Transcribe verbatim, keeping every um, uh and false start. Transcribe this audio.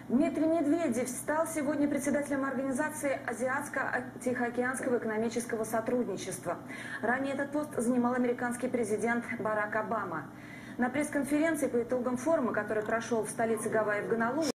Дмитрий Медведев стал сегодня председателем Организации Азиатско-Тихоокеанского экономического сотрудничества. Ранее этот пост занимал американский президент Барак Обама. На пресс-конференции по итогам форума, который прошел в столице Гавайи в Гонолулу,